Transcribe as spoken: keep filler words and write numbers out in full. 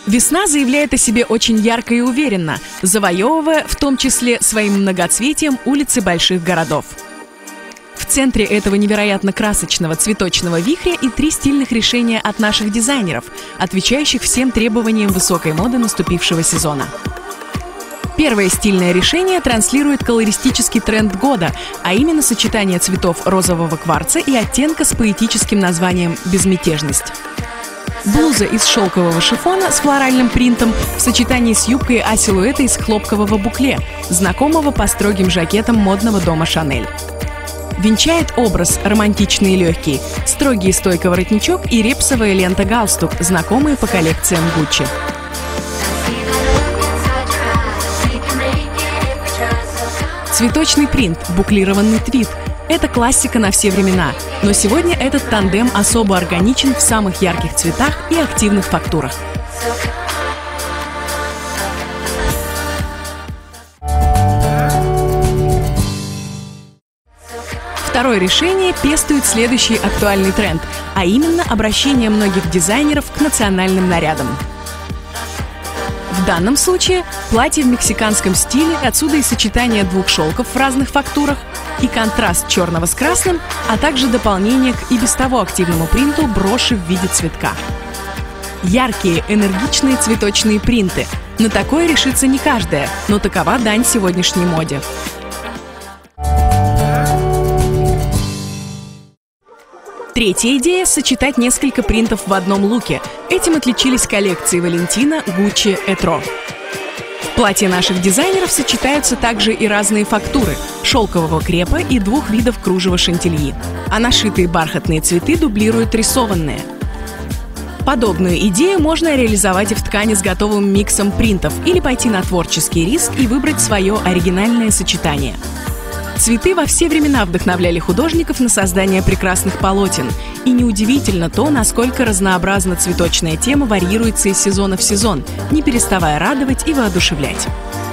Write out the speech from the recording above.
Весна заявляет о себе очень ярко и уверенно, завоевывая, в том числе своим многоцветием, улицы больших городов. В центре этого невероятно красочного цветочного вихря и три стильных решения от наших дизайнеров, отвечающих всем требованиям высокой моды наступившего сезона. Первое стильное решение транслирует колористический тренд года, а именно сочетание цветов розового кварца и оттенка с поэтическим названием «Безмятежность». Блуза из шелкового шифона с флоральным принтом в сочетании с юбкой а-силуэта из хлопкового букле, знакомого по строгим жакетам модного дома «Шанель». Венчает образ романтичный и легкий, строгий стойкий воротничок и репсовая лента-галстук, знакомые по коллекциям Гуччи. Цветочный принт, буклированный твид – это классика на все времена, но сегодня этот тандем особо органичен в самых ярких цветах и активных фактурах. Второе решение пестует следующий актуальный тренд, а именно обращение многих дизайнеров к национальным нарядам. В данном случае платье в мексиканском стиле, отсюда и сочетание двух шелков в разных фактурах, и контраст черного с красным, а также дополнение к и без того активному принту броши в виде цветка. Яркие, энергичные цветочные принты. На такое решится не каждая, но такова дань сегодняшней моде. Третья идея – сочетать несколько принтов в одном луке. Этим отличились коллекции Валентина, Гуччи, Этро. В платье наших дизайнеров сочетаются также и разные фактуры – шелкового крепа и двух видов кружева шантильи. А нашитые бархатные цветы дублируют рисованные. Подобную идею можно реализовать и в ткани с готовым миксом принтов или пойти на творческий риск и выбрать свое оригинальное сочетание. Цветы во все времена вдохновляли художников на создание прекрасных полотен. И неудивительно то, насколько разнообразно цветочная тема варьируется из сезона в сезон, не переставая радовать и воодушевлять.